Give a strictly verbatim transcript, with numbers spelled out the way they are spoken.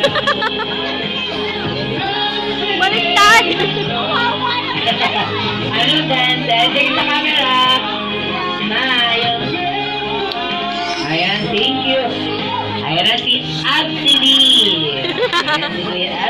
Baliktad! Ano, dance? Check sa camera. Smile. Ayan, thank you. Ayan na si Absily. Ayan si Kuya